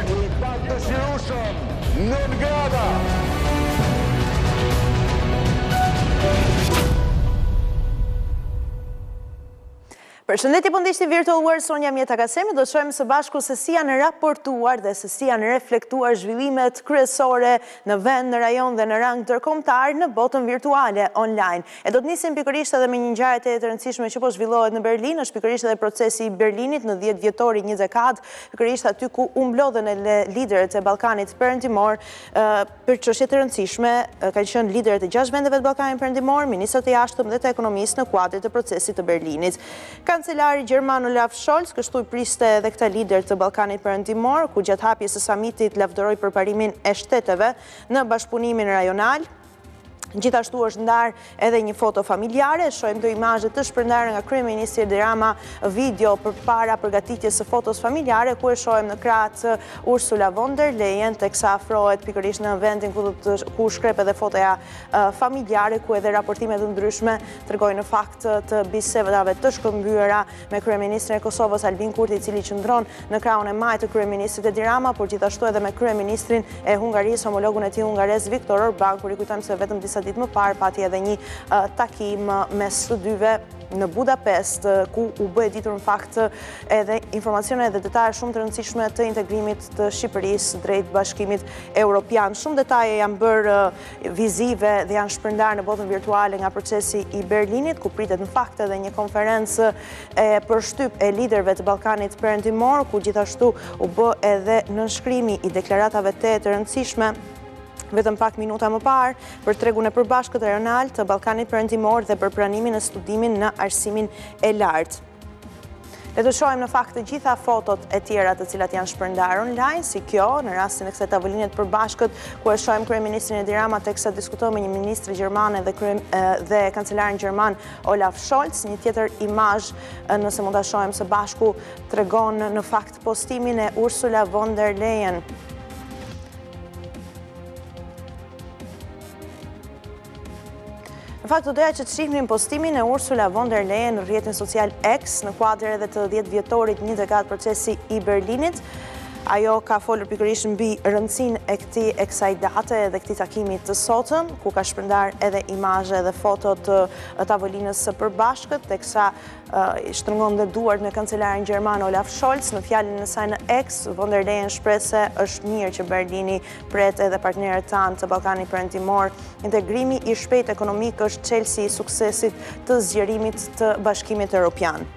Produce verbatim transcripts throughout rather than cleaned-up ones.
I pak dëshirueshëm në grada. Përshëndetje fundishti Virtual World, son jam Jeta Kasemi, do të shohim së bashku se si janë raportuar dhe se si janë reflektuar zhvillimet kryesore në vend, në rajon dhe në rang ndërkombëtar në botën virtuale online. E do të nisim pikërisht edhe me një ngjarje të rëndësishme që po zhvillohet në Berlin, është pikërisht edhe procesi i Berlinit në dhjetë dhjetori njëzet e katër, pikërisht aty ku u mblodhen liderët e Ballkanit Perëndimor për çështje të rëndësishme, kanë qenë liderët e gjashtë vendeve të Ballkanit Perëndimor, ministrat e jashtëm dhe të ekonomisë në kuadrin të procesit të Berlinit. Kancelari Gjerman Olaf Scholz kështu i priste edhe këta lider të Ballkanit Perëndimor, ku gjatë hapjes së samitit lavdëroi përparimin e shteteve në bashkëpunimin rajonal. Gjithashtu është ndarë edhe një foto familjare, shohim do imazhe të shpërndarë nga kryeministri Edi Rama, video përpara përgatitjes së fotos familjare, ku e shohim në krahët Ursula von der Leyen, teksa afrohet pikërisht në vendin ku, ku shkrep edhe fotoja uh, familjare, ku edhe raportimet të ndryshme tregojnë në fakt të bisedave të shkëmbyera me kryeministrin e Kosovës Albin Kurti, i cili qëndron në krahun e majtë të kryeministrit Edi Rama, por gjithashtu edhe me kryeministrin e Hungarisë, homologun e tij hungarez Viktor Orban, kur i kujtojmë se vetëm disa ditë më parë pati edhe një uh, takim mes të dyve në Budapest, uh, ku u bë ditur në fakt edhe informacione dhe detaje shumë të rëndësishme të integrimit të Shqipërisë drejt Bashkimit Evropian. Shumë detaje janë bërë uh, vizive dhe janë shpërndarë në botën virtuale nga procesi i Berlinit, ku pritet në fakt edhe një konferencë e përshtyp e liderëve të Ballkanit Perëndimor, ku gjithashtu u bë edhe nënshkrimi i deklaratave të të rëndësishme vetëm pak minuta më parë për tregun e përbashkët rajonal të Ballkanit Perëndimor dhe për pranimin e studimin në arsimin e lartë. Le të shohim në fakt të gjitha fotot e tjera të cilat janë shpërndarë online, si kjo, në rastin e kësaj tavoline të përbashkët, ku e shohim kryeministrin Edi Rama teksa diskuton me një ministre gjermane dhe, krye, dhe kancelarin gjerman Olaf Scholz. Një tjetër imazh, nëse mund ta shohim së bashku, tregon në fakt postimin e Ursula von der Leyen. Në fakt, do doja që të shihnim postimin e Ursula von der Leyen në rrjetin social X në kuadër edhe të dhjetë dhjetorit njëzet e katër procesi i Berlinit. Ajo ka folur pikërisht mbi rëndësinë e këtij e kësaj date dhe këtij takimi të sotëm, ku ka shpërndar edhe imazhe dhe foto të tavolinës së përbashkët, teksa uh, shtrëngon dhe duart me kancelarin gjerman Olaf Scholz. Në fjalën e saj në X, von der Leyen shpreh se është mirë që Berlini pret edhe partnerët tanë të Ballkanit Perëndimor. Integrimi i shpejtë ekonomik është çelësi i suksesit të zgjerimit të Bashkimit Evropian.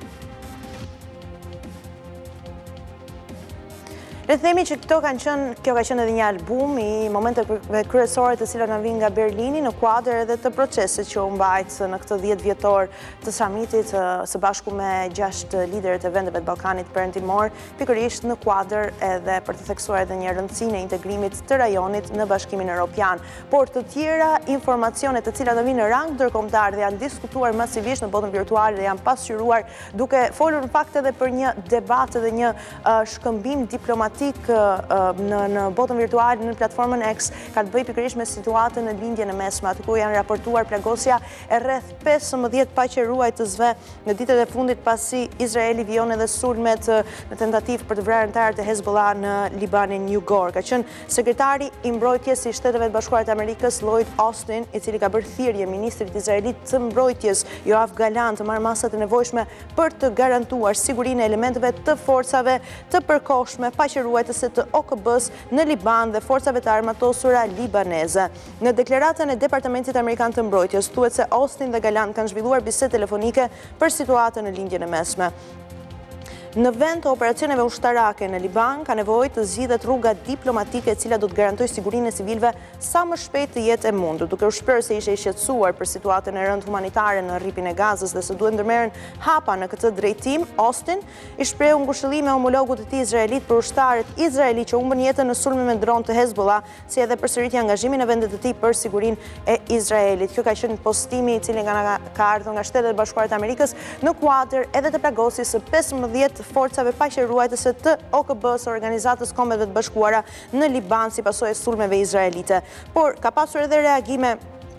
Le të themi që këto kanë qenë, kjo ka qenë edhe një album i momenteve kryesore të cilat na vijnë nga Berlini në kuadër edhe të procesit që u mbajt në këtë dhjetë vjetor të samitit së bashku me gjashtë liderët e vendeve të Ballkanit Perëndimor, pikërisht në kuadër edhe për të theksuar edhe një rëndësinë e integrimit të rajonit në Bashkimin Evropian. Por të tjera informacione të cilat vinë në rang ndërkombëtar dhe janë diskutuar masivisht në botën virtuale dhe janë pasqyruar duke folur në fakt edhe për një debat dhe një uh, shkëmbim diplomatik Në, në botën virtuale, në platformën X, ka të bëjë pikërisht me situatën në lindjen e mesme, aty ku janë raportuar plagosja e rreth pesëmbëdhjetë paqëruajtësve në ditët e fundit, pasi Izraeli vijon edhe sulmet në tentativë për të vrarë anëtarët e Hezbollah në Libanin jugor. Ka qenë sekretari i mbrojtjes i Shteteve të Bashkuara të Amerikës Lloyd Austin, i cili ka bërë thirrje ministrit izraelit të mbrojtjes Yoav Galan të marrë masat e nevojshme për të garantuar sigurinë e elementeve të forcave të përkohshme paqëruajtëse të O K B-s në Liban dhe forcave të armatosura libaneze. Në deklaratën e Departamentit Amerikan të Mbrojtjes, thuhet se Austin dhe Galan kanë zhvilluar bisedë telefonike për situatën në lindjen e mesme. Në vend të operacioneve ushtarake në Liban, ka nevojë të zgjidhet rruga diplomatike e cila do të garantojë sigurinë e civilëve sa më shpejt të jetë e mundur. Duke u shprehur se ishte i shqetësuar për situatën e rëndë humanitare në rripin e Gazës dhe se duhet ndërmerren hapa në këtë drejtim, Austin i shprehu ngushëllime homologut të tij izraelit për ushtarët izraeli që humbën jetën në sulme me dron të Hezbollah, si edhe përsëritja angazhimin e vendet të tij për sigurinë e Izraelit. Kjo ka qenë postimi i cili nga ka ardhur nga Shtetet e Bashkuara të Amerikës në kuadër edhe të plagosjes së pesëmbëdhjetë forcave paqëruajtëse të O K B-s, Organizatës Kombeve të Bashkuara në Liban si pasojë e sulmeve izraelite. Por ka pasur edhe reagime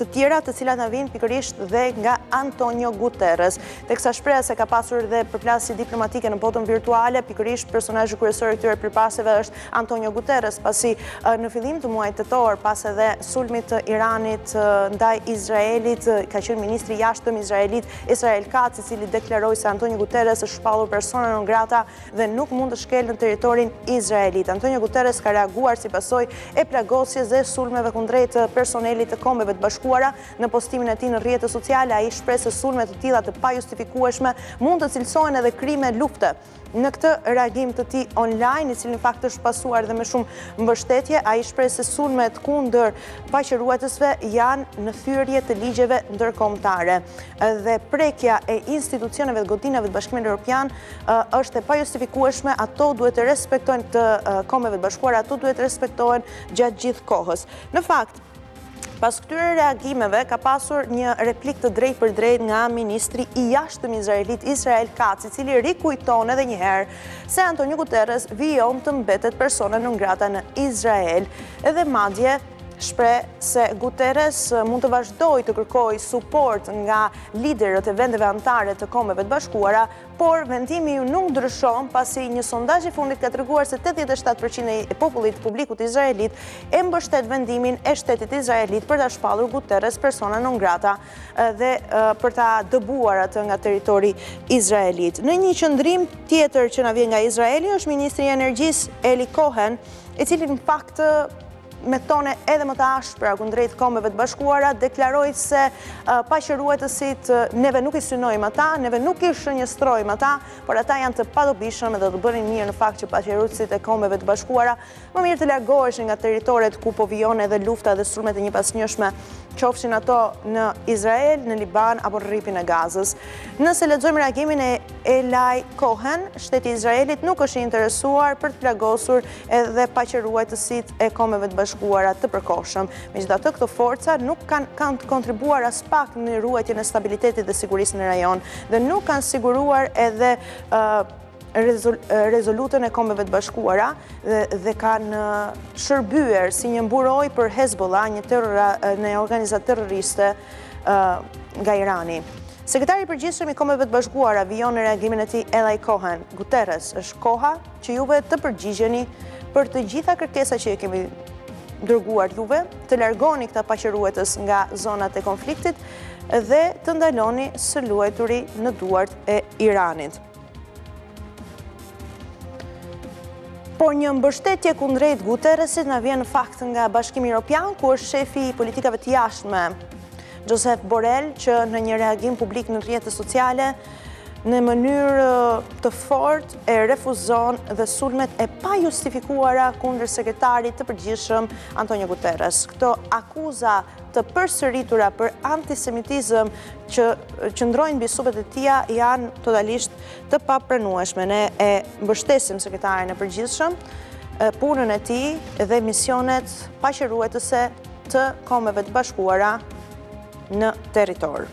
të tjera të cilat na vijnë pikërisht dhe nga Antonio Guterres. Teksa shpreha se ka pasur dhe përplasje diplomatike në botën virtuale, pikërisht personazhi kryesor i këtyre përplasjeve është Antonio Guterres, pasi në fillim të muajit tetor, pas edhe sulmit të Iranit ndaj Izraelit, ka qenë ministri i jashtëm izraelit Israel Katz, i cili deklaroi se Antonio Guterres është shpallur persona non grata dhe nuk mund të shkelë në territorin izraelit. Antonio Guterres ka reaguar si pasojë e plagosjes dhe sulmeve kundrejt personelit të Kombeve të Bashkuara. Në postimin e tij në rrjete sociale, ai shpreh se sulme të tilla të pajustifikueshme mund të cilësohen edhe krime lufte. Në këtë reagim të tij online, i cili në fakt është pasuar dhe me shumë mbështetje, ai shpreh se sulmet kundër paqëruesve janë në thyrje të ligjeve ndërkombëtare. Dhe prekja e institucioneve të godinave të Bashkimit Evropian është e pajustifikueshme, ato duhet të respektojnë të Kombeve të Bashkuara, ato duhet të respektohen gjatë gjithë kohës. Në fakt, pas këtyre reagimeve ka pasur një replik të drejt për drejt nga ministri i jashtëm izraelit Israel Katz, i cili rikujton edhe një herë se Antonio Guterres vijon të mbetet persona non grata në Izrael, edhe madje shpreh se Guterres mund të vazhdojë të kërkojë suport nga liderët e vendeve anëtare të Kombeve të Bashkuara, por vendimi ju nuk ndryshon pasi një sondazh i fundit ka treguar se tetëdhjetë e shtatë përqind e popullit publikut izraelit e mbështet vendimin e shtetit izraelit për ta shpallur Guterres persona non grata dhe për ta dëbuar atë nga territori izraelit. Në një qëndrim tjetër që na vjen nga Izraeli është ministri i energjisë Eli Cohen, i cili në fakt me tone edhe më të ashpra kundrejt Kombeve të Bashkuara, deklaroi se uh, paqëruesësit uh, neve nuk i synojmë ata, neve nuk i shënjestrojmë ata, por ata janë të padobishëm dhe do bënin mirë në fakt që paqëruesit e Kombeve të Bashkuara më mirë të largoheshin nga territoret ku po vijon edhe lufta dhe sulmet e njëpasnjëshme, qofshin ato në Izrael, në Liban apo në rripin e Gazës. Nëse lexojmë reagimin e Eli Cohen, shteti i Izraelit nuk është i interesuar për të plagosur edhe paqëruesit e Kombeve të Bashkuara të përkohshëm. Megjithatë, këto forca nuk kanë kanë kontribuar as pak në ruajtjen e stabilitetit dhe sigurisë në rajon dhe nuk kanë siguruar edhe uh, rezolutën e Kombeve të Bashkuara dhe, dhe kanë shërbyer si një mburoj për Hezbollah, një, terrora, një organizatë terroriste uh, nga Irani. Sekretari i përgjithshëm i Kombeve të Bashkuara vijon në reagimin e tij Eli Cohen: Guterres, është koha që juve të përgjigjeni për të gjitha kërkesat që e kemi dërguar juve, të largoni këta paqërues nga zonat e konfliktit dhe të ndaloni së luajturi në duart e Iranit. Por një mbështetje kundrejt Guterresit na vjen në fakt nga Bashkimi Evropian, ku është shefi i politikave të jashtme Josep Borrell, që në një reagim publik në rrjete sociale në mënyrë të fortë e refuzon dhe sulmet e pajustifikuara kundër sekretarit të përgjithshëm Antonio Guterres. Këto akuza të përsëritura për antisemitizëm që qëndrojnë mbi supet e tija janë totalisht të papranueshme. Ne e mbështesim sekretarin e përgjithshëm, punën e tij dhe misionet paqëruese të Kombeve të Bashkuara në territor.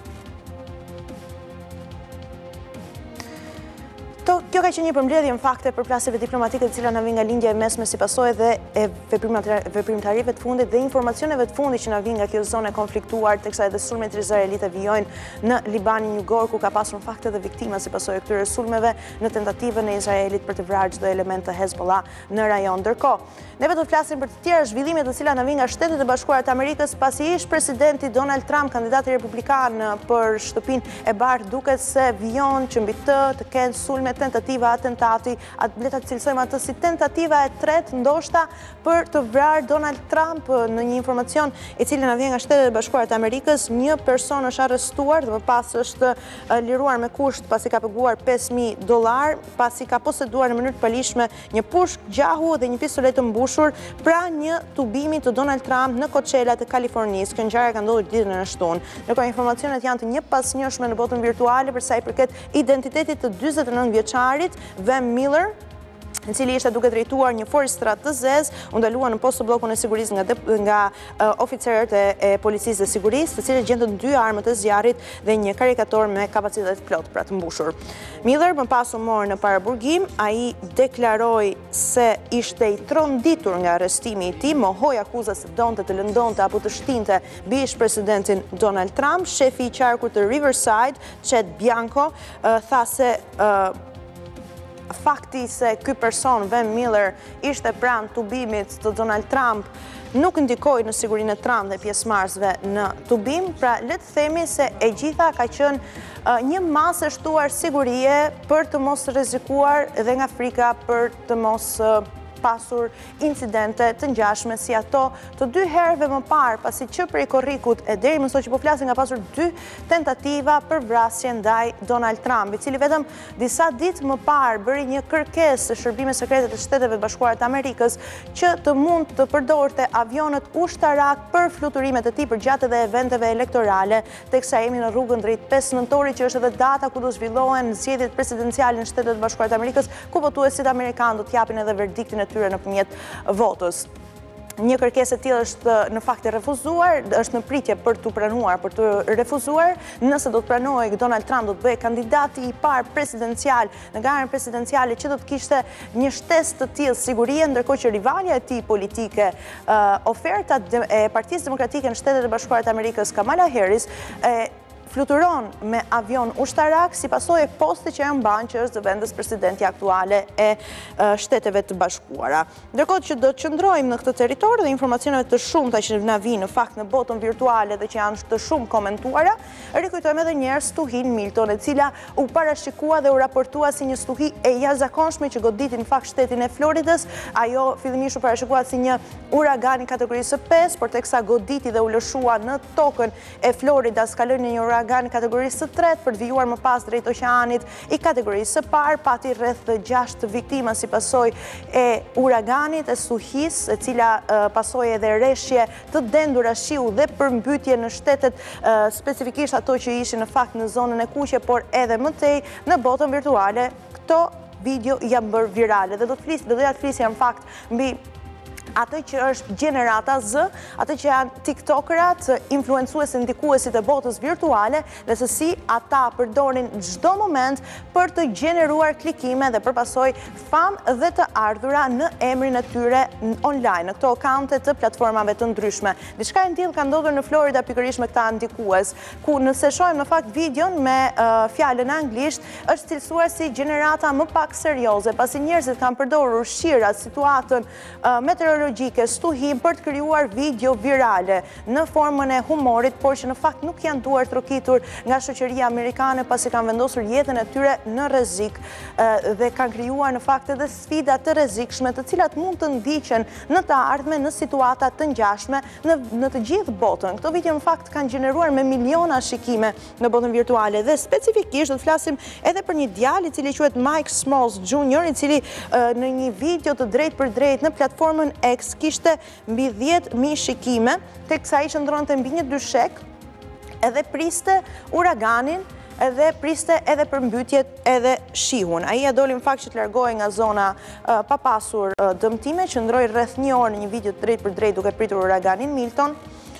Kjo ka qenë një përmbledhje në fakte për përplasjeve diplomatike të cilat na vijnë nga lindja e mesme si pasojë dhe e veprimtarive të fundit dhe informacioneve të fundit që na vijnë nga kjo zonë e konfliktuar, teksa edhe sulmet izraelite vijojnë në Libanin Jugor, ku ka pasur në fakt edhe viktima si pasojë këtyre sulmeve në tentativën e Izraelit për të vrarë çdo element të Hezbollah në rajon. Ndërkohë, neve do të flasim për të tjera zhvillime të cilat na vijnë nga Shtetet e Bashkuara të Amerikës, pasi ish presidenti Donald Trump, kandidati republikan për shtëpinë e bardhë, duket se vijon që mbi të të kenë sulme tentativa atentati, le ta cilësojmë atë si tentativa e tretë ndoshta për të vrarë Donald Trump. Në një informacion i cili na vjen nga Shtetet e Bashkuara të Amerikës, një person është arrestuar dhe më pas është liruar me kusht pasi ka paguar pesë mijë dollar, pasi ka poseduar në mënyrë të palishme një pushk gjahu dhe një pistolet të mbushur pra një tubimi të Donald Trump në Coachella të Kalifornisë. Kjo ngjarje ka ndodhur ditën e shtunë. Ndërkohë informacionet janë të njëpasnjëshme në botën virtuale për sa i përket identitetit të dyzet e nëntë vjeçarit Van Miller, në cili ishte duke drejtuar një forestrat të zezë, u ndalua në postë bllokun e sigurisë nga, nga uh, oficerët e, e policisë dhe sigurisë, të cilët gjendën dy armët e zjarrit dhe një karikator me kapacitet plot pra të mbushur. Miller më pas u mor në paraburgim, ai deklaroi se ishte i tronditur nga arrestimi i tij, mohoi akuzat se donte të lëndonte apo të shtinte bish presidentin Donald Trump. Shefi i qarkut të Riverside, Chet Bianco, uh, tha se uh, fakti se ky person, Van Miller, ishte pranë tubimit të Donald Trump nuk ndikoi në sigurinë e Trump dhe pjesëmarrësve në tubim, pra le të themi se e gjitha ka qenë uh, një masë e shtuar sigurie për të mos rrezikuar dhe nga frika për të mos uh, pasur incidente të ngjashme si ato të dy herëve më parë, pasi që prej korrikut e deri më sot që po flasim nga pasur dy tentativa për vrasje ndaj Donald Trump, i cili vetëm disa ditë më parë bëri një kërkesë së Shërbimit Sekretet të Shteteve të Bashkuara të Amerikës që të mund të përdorte avionet ushtarak për fluturimet e tij përgjatë edhe eventeve elektorale, teksa jemi në rrugën drejt pesë nëntorit, që është edhe data ku do zhvillohen zgjedhjet presidenciale në Shtetet e Bashkuara të Amerikës, ku votuesit amerikanë do të japin edhe verdiktin e tyre nëpërmjet votës. Një kërkesë e tillë është në fakt e refuzuar, është në pritje për të pranuar, për të refuzuar. Nëse do të pranojë, Donald Trump do të bëhej kandidati i parë presidencial në garën presidenciale që do të kishte një shtesë të tillë sigurie, ndërkohë që rivalja e tij politike, uh, oferta e Partisë Demokratike në Shtetet e Bashkuara të Amerikës, Kamala Harris, e, fluturon me avion ushtarak si pasojë e postit që e mban, që është zëvendës presidenti aktuale e uh, Shteteve të Bashkuara. Ndërkohë që do të qëndrojmë në këtë territor dhe informacioneve të shumta që na vinë në fakt në botën virtuale dhe që janë të shumë komentuara, rikujtojmë edhe një herë stuhin Milton, e cila u parashikua dhe u raportua si një stuhi e jashtëzakonshme që goditi në fakt shtetin e Floridës. Ajo fillimisht u parashikua si një uragan i kategorisë pesë, por teksa goditi dhe u lëshua në tokën e Floridas, kaloi në një uragan uragan kategorisë së tretë për të vijuar më pas drejt oqeanit i kategorisë së parë, pati rreth gjashtë viktima si pasojë e uraganit, e stuhisë, e cila uh, pasojë edhe rreshje të dendura shiu dhe përmbytje në shtetet, uh, specifikisht ato që ishin në fakt në zonën e kuqe, por edhe më tej në botën virtuale. Këto video janë bërë virale dhe do të flis, do të flisja në fakt mbi atë që është gjenerata Z, atë që janë tiktokerat, influencuesit, ndikuesit e botës virtuale, dhe se si ata përdorin çdo moment për të gjeneruar klikime dhe përpasoj famë dhe të ardhura në emrin e tyre online, në këto akkaunte të platformave të ndryshme. Diçka e tillë ka ndodhur në Florida pikërisht me këta ndikues, ku nëse shohim në fakt videon me uh, fjalën anglisht, është cilësuar si gjenerata më pak serioze, pasi njerëzit kanë përdorur shirat, situatën uh, meteorologjike, stuhim për të krijuar video virale në formën e humorit, por që në fakt nuk janë duar trokitur nga shoqëria amerikane, pasi kanë vendosur jetën e tyre në rrezik dhe kanë krijuar në fakt edhe sfida të rrezikshme, të cilat mund të ndiqen në të ardhmen në situata të ngjashme në, në të gjithë botën. Këto video në fakt kanë gjeneruar me miliona shikime në botën virtuale dhe specifikisht do të flasim edhe për një djalë i cili quhet Mike Smalls junior, i cili uh, në një video të drejt për drejt në platformën X kishte mbi dhjetë mijë shikime, teksa ai qëndronte mbi një dyshek, edhe priste uraganin, edhe priste edhe përmbytjet edhe shihun. Ai ja doli në fakt që të largohej nga zona uh, pa pasur uh, dëmtime, qëndroi rreth një orë në një video të drejt për drejt duke pritur uraganin Milton.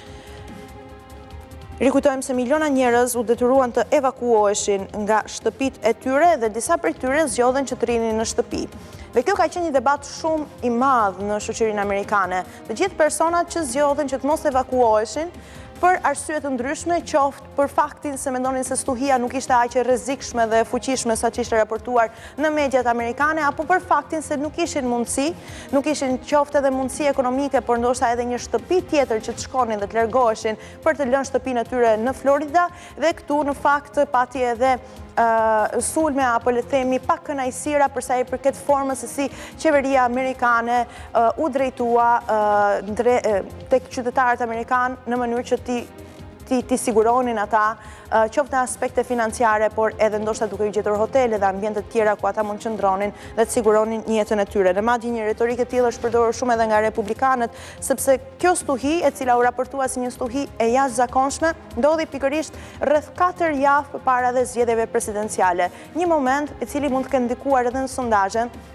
Rikujtojmë se miliona njerëz u detyruan të evakuoheshin nga shtëpitë e tyre dhe disa prej tyre zgjodhen që të rinin në shtëpi. Dhe kjo ka qenë një debat shumë i madh në shoqërinë amerikane. Të gjithë personat që zgjodhen që të mos evakuoheshin për arsye të ndryshme, qoftë për faktin se mendonin se stuhia nuk ishte aq e rrezikshme dhe fuqishme sa që ishte raportuar në mediat amerikane, apo për faktin se nuk ishin mundësi, nuk ishin qoftë edhe mundësi ekonomike, por ndoshta edhe një shtëpi tjetër që të shkonin dhe të largoheshin për të lënë shtëpinë e tyre në Florida, dhe këtu në fakt pati edhe Uh, sulme apo le themi pa kënaqësira për sa i përket formës se si qeveria amerikane uh, u drejtua uh, ndre, uh, tek qytetarët amerikanë në mënyrë që ti ti, ti siguronin ata uh, qoftë në aspekte financiare, por edhe ndoshta duke u gjetur hotele dhe ambiente të tjera ku ata mund të qëndronin dhe të siguronin jetën e tyre. Në madje një retorikë e tillë është përdorur shumë edhe nga republikanët, sepse kjo stuhi, e cila u raportua si një stuhi e jashtëzakonshme, ndodhi pikërisht rreth katër javë përpara dhe zgjedhjeve presidenciale. Një moment i cili mund të ketë ndikuar edhe në sondazhe,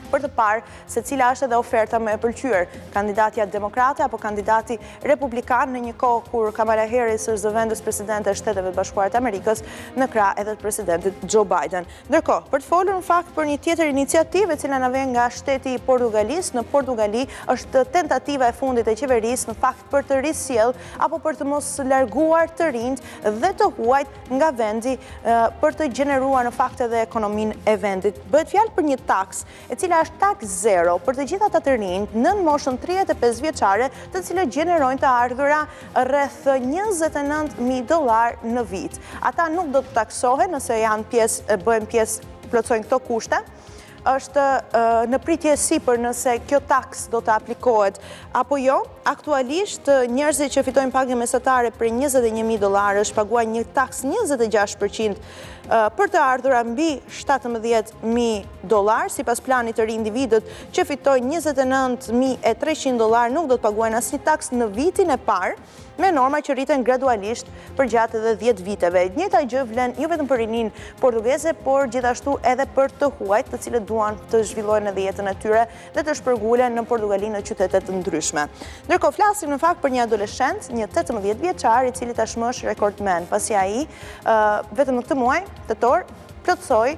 për të parë se cila është edhe oferta më e pëlqyer, kandidatja demokrate apo kandidati republikan, në një kohë kur Kamala Harris është zëvendës presidente e Shteteve të Bashkuara të Amerikës në krah edhe të presidentit Joe Biden. Ndërkohë, për të folur në fakt për një tjetër iniciativë e cila na vjen nga shteti i Portugalisë, në Portugali është tentativa e fundit e qeverisë në fakt për të risjell apo për të mos larguar të rinjt dhe të huajt nga vendi për të gjeneruar në fakt edhe ekonominë e vendit. Bëhet fjalë për një taks e cila është taks zero për të gjitha ata të rinj nën moshën tridhjetë e pesë vjeçare, të cilët gjenerojnë të ardhura rreth njëzet e nëntë mijë dollar në vit. Ata nuk do të taksohen nëse janë pjesë, bëhen pjesë, plotësojnë këto kushte. Është në pritje sipër nëse kjo taks do të aplikohet apo jo. Aktualisht njerëzit që fitojnë pagë mesatare për njëzet e një mijë dollarësh paguajnë një taks njëzet e gjashtë përqind për të ardhura mbi shtatëmbëdhjetë mijë dollar, sipas planit të ri individët që fitojnë njëzet e nëntë mijë e treqind dollar nuk do të paguajnë asnjë taks në vitin e parë, me norma që rriten gradualisht për gjatë edhe dhjetë viteve. Njëjta gjë vlen jo vetëm për rinin portugeze, por gjithashtu edhe për të huajt, të cilët duan të zhvillojnë edhe jetën e tyre dhe të shpërgulen në Portugali në qytete të ndryshme. Ndërkohë flasim në fakt për një adoleshent, një tetëmbëdhjetë vjeçar, i cili tashmë është rekordmen, pasi ai vetëm në këtë muaj, tetor, plotësoi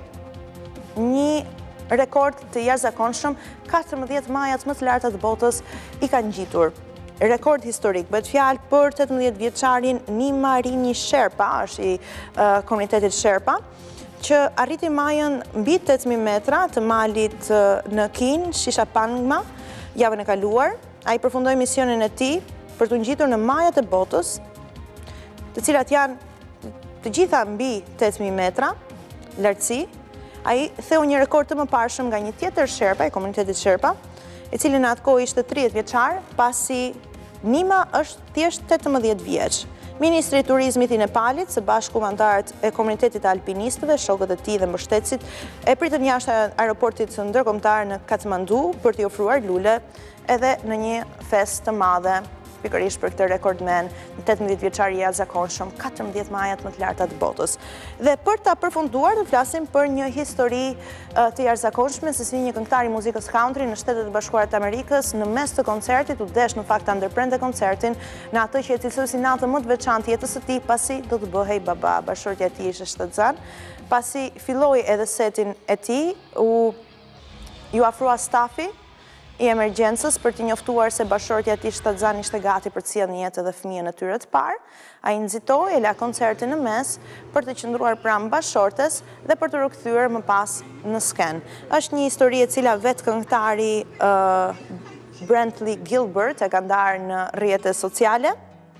një rekord të jashtëzakonshëm, katërmbëdhjetë majat më të larta të botës i kanë ngjitur. Rekord historik, bëhet fjalë për tetëmbëdhjetë vjeçarin Nima Rini Sherpa, është i uh, komunitetit Sherpa, që arriti majën mbi tetë mijë metra të malit uh, në Kin, Shishapangma, javën e kaluar. Ai përfundoi misionin e tij për të ngjitur në majat e botës, të cilat janë të gjitha mbi tetë mijë metra lartësi. Ai theu një rekord të mëparshëm nga një tjetër Sherpa, i komunitetit Sherpa, i cili në atë kohë ishte tridhjetë vjeçar, pasi Nima është thjesht tetëmbëdhjetë vjeç. Ministri i Turizmit i Nepalit, së bashku me anëtarët e komunitetit të alpinistëve, shokët e tij dhe mbështetësit, e pritën jashtë aeroportit ndërkombëtar në Kathmandu për t'i ofruar lule edhe në një festë të madhe, pikërisht për këtë rekordmen, në tetëmbëdhjetë vjeçar i jashtëzakonshëm, katërmbëdhjetë majat më të larta të botës. Dhe për ta përfunduar, do flasim për një histori të jashtëzakonshme, se si një këngëtar i muzikës country në Shtetet e Bashkuara të Amerikës, në mes të koncertit, u desh në fakt ta ndërprente koncertin në atë që e cilësoi si natën më të veçantë jetës së tij, pasi do të bëhej baba. Bashortja e tij ishte shtatzan, pasi filloi edhe setin e tij, u ju afrua stafi i emergjencës për t'i njoftuar se bashortja e tij shtatzan ishte gati për të sjellë në jetë edhe fëmijën e tyre të parë. Ai nxitoi, e la koncertin në mes për të qëndruar pranë bashortes dhe për të rikthyer më pas në sken. Është një histori e cila vetë këngëtari uh, Brantley Gilbert e ka ndarë në rrjete sociale.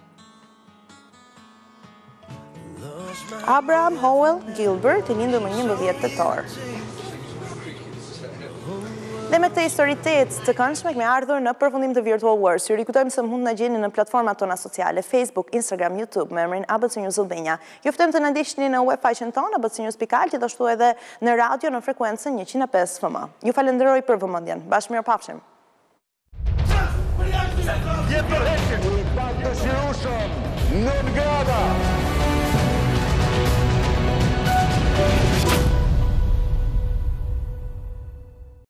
Abraham Howell Gilbert, i lindur më njëmbëdhjetë tetor. Dhe me këtë historitet të këndshme kemi ardhur në përfundim të Virtual Words. Ju rikujtojmë se mund të na gjeni në platformat tona sociale, Facebook, Instagram, YouTube, me emrin A B C News Albania. Ju ftojmë të na ndiqni në webfaqen tonë a b c news dot al, gjithashtu edhe në radio në frekuencën njëqind e pesë F M. Ju falenderoj për vëmendjen. Bashkë mirupafshim. Je përhequr. I pak dëshirueshëm, non grava.